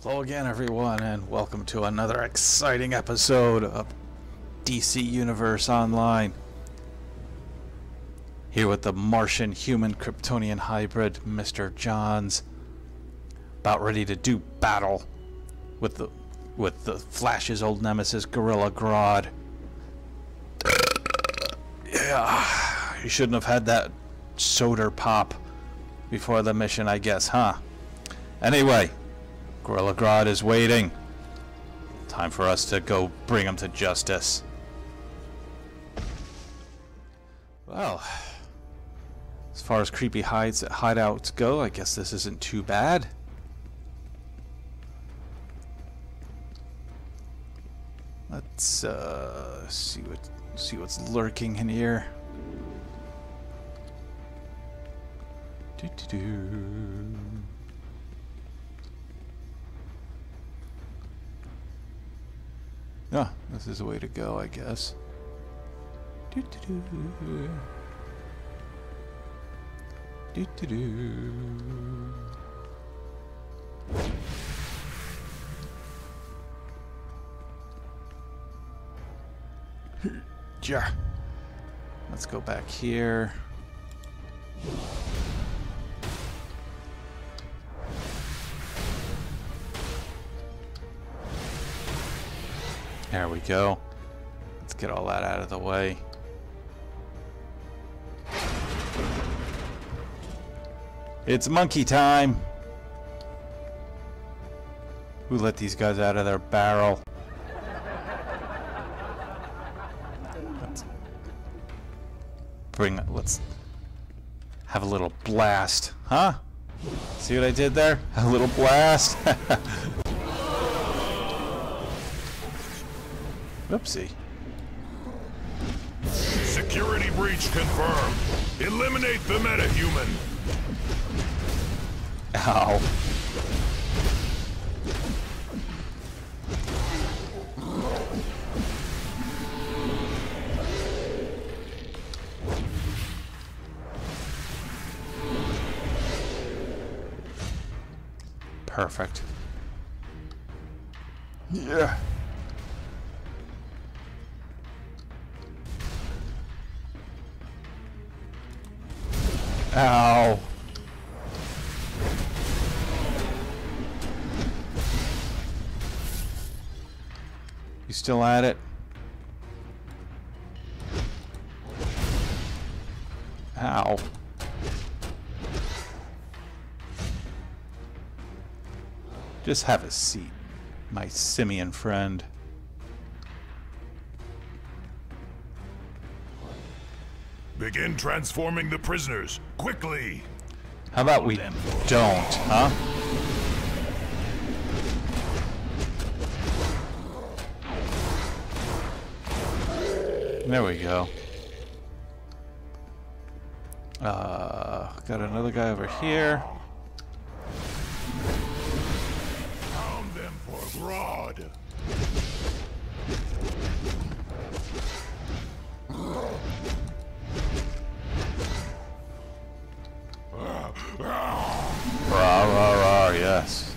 Hello again, everyone, and welcome to another exciting episode of DC Universe Online. Here with the Martian human Kryptonian hybrid, Mr. Jonz, about ready to do battle with the Flash's old nemesis, Gorilla Grodd. Yeah, you shouldn't have had that soda pop before the mission, I guess, huh? Anyway, Gorilla Grodd is waiting. Time for us to go bring him to justice. Well, as far as creepy hideouts go, I guess this isn't too bad. Let's see what's lurking in here. Ah, this is the way to go, I guess. Yeah. Let's go back here. There we go. Let's get all that out of the way. It's monkey time! Who let these guys out of their barrel? Let's have a little blast, huh? See what I did there? A little blast. Oopsie. Security breach confirmed. Eliminate the metahuman. Ow. Perfect. Yeah. Ow. You still at it? Ow. Just have a seat, my simian friend. Begin transforming the prisoners, quickly! How about we don't, huh? There we go. Got another guy over here. Pound them for Grodd! Rah, rah, rah, yes.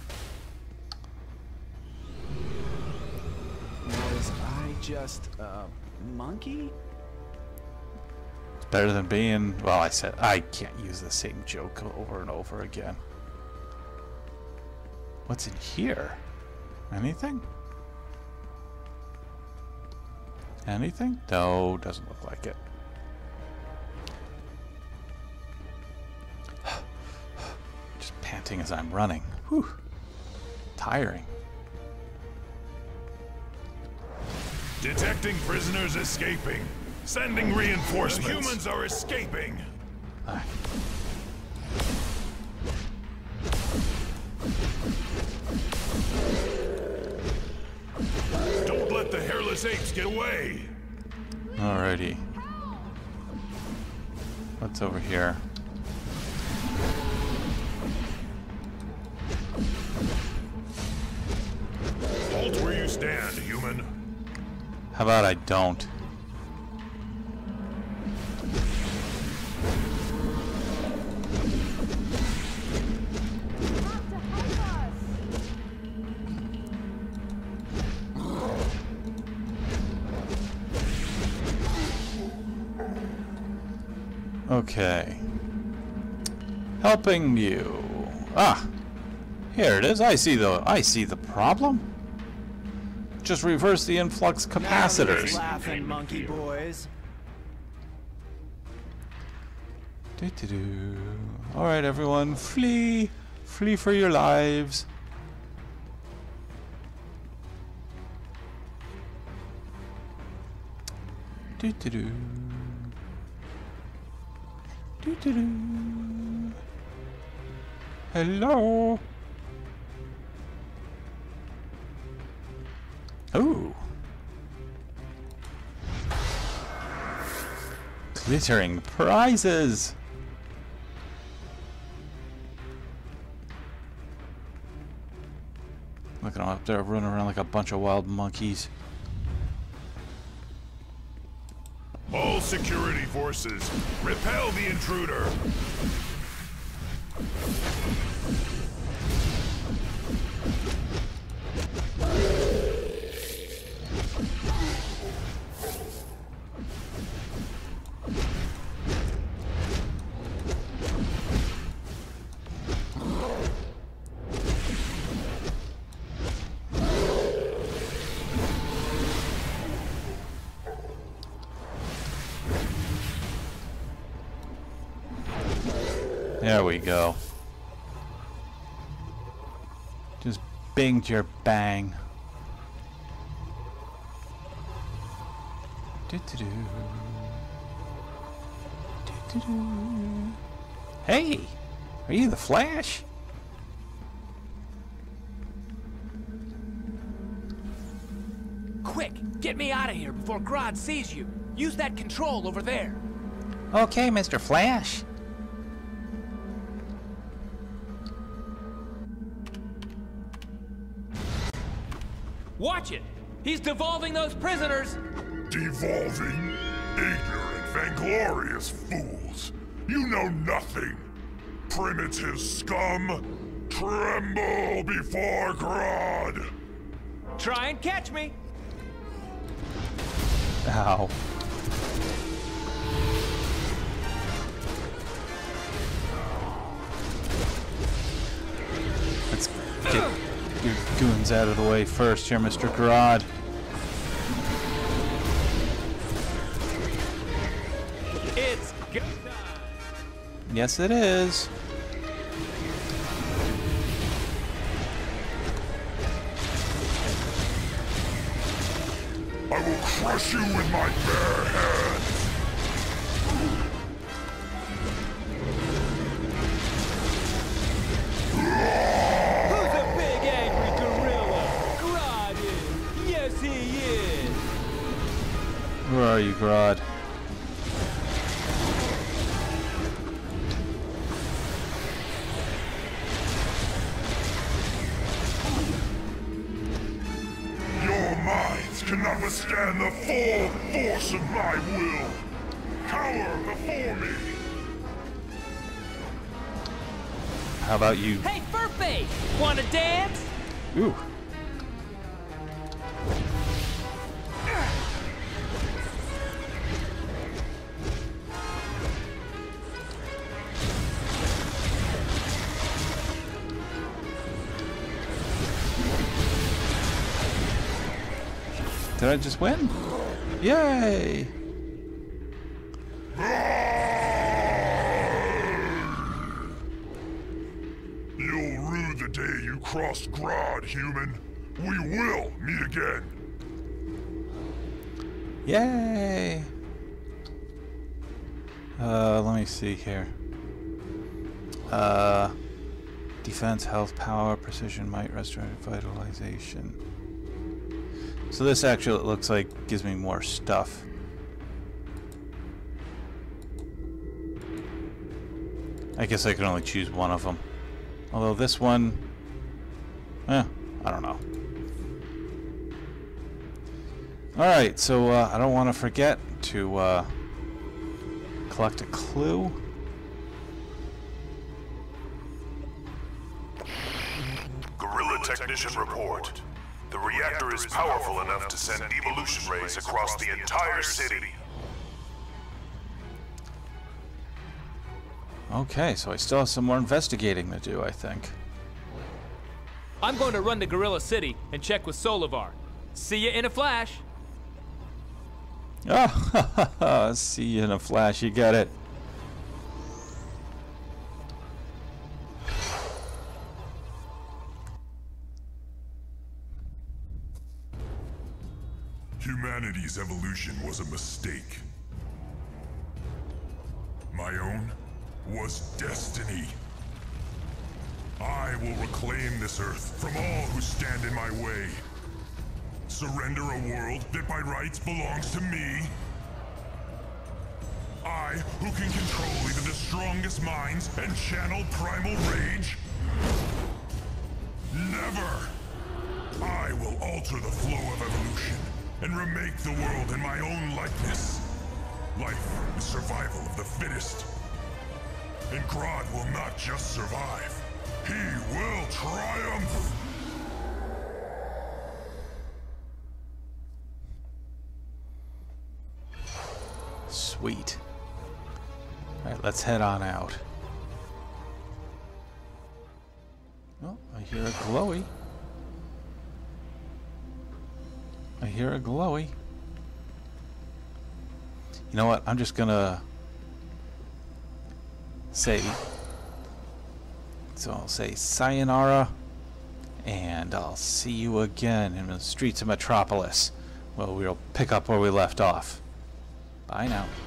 Was I just a monkey? It's better than being... Well, I said I can't use the same joke over and over again. What's in here? Anything? Anything? No, doesn't look like it. Just panting as I'm running. Whew. Tiring. Detecting prisoners escaping. Sending reinforcements. The humans are escaping. Don't let the hairless apes get away. Alrighty. What's over here? Halt where you stand, human. How about I don't? Okay. Helping you. Ah, here it is. I see the problem. Just reverse the influx capacitors. Laughing monkey boys. All right, everyone, flee, flee for your lives. Hello. Ooh. Glittering prizes. Look at them up there running around like a bunch of wild monkeys. All security forces, repel the intruder. There we go. Just binged your bang. Hey! Are you the Flash? Quick! Get me out of here before Grodd sees you! Use that control over there! Okay, Mr. Flash. Watch it! He's devolving those prisoners! Devolving? Ignorant, vainglorious fools! You know nothing! Primitive scum! Tremble before Grodd! Try and catch me! Ow. Let's get your goons out of the way first here, Mr. Grodd. It's go time! Yes, it is. I will crush you with my bare hands! Who's a big angry gorilla? Grodd is! Yes, he is! Where are you, Grodd? Your minds cannot withstand the full force of my will! Cower before me! How about you? Hey, Furface! Wanna dance? Ooh. Did I just win? Yay! You'll rue the day you crossed Grodd, human. We will meet again. Yay! Let me see here. Defense, health, power, precision, might, restoration, vitalization. So this actually, it looks like, gives me more stuff. I guess I can only choose one of them. Although this one, I don't know. Alright, so I don't want to forget to collect a clue. Gorilla Technician report. The reactor is powerful enough to send devolution rays across the entire city. Okay, so I still have some more investigating to do, I think. I'm going to run to Gorilla City and check with Solivar. See you in a flash. Oh, see you in a flash, you got it. Humanity's evolution was a mistake. My own was destiny. I will reclaim this Earth from all who stand in my way. Surrender a world that by rights belongs to me. I, who can control even the strongest minds and channel primal rage. Never! I will alter the flow of evolution and remake the world in my own likeness. Life is survival of the fittest. And Grodd will not just survive. He will triumph! Sweet. Alright, let's head on out. Oh, I hear a glowy. I hear a glowy. You know what? I'm just gonna say, so I'll say sayonara, and I'll see you again in the streets of Metropolis. Well, we'll pick up where we left off. Bye now.